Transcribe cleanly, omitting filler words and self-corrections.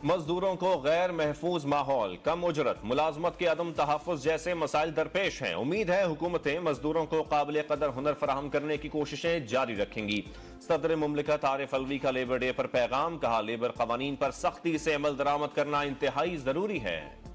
मजदूरों को गैर महफूज माहौल, कम उजरत, मुलाजमत के अदम तहफ़्फ़ुज़ जैसे मसाइल दरपेश हैं। उम्मीद है हुकूमतें मजदूरों को काबिल कदर हुनर फराहम करने की कोशिशें जारी रखेंगी। सदर मुमलिकत आरिफ अलवी का लेबर डे पर पैगाम, कहा लेबर कवानीन पर सख्ती से अमल दरामद करना इंतहाई जरूरी है।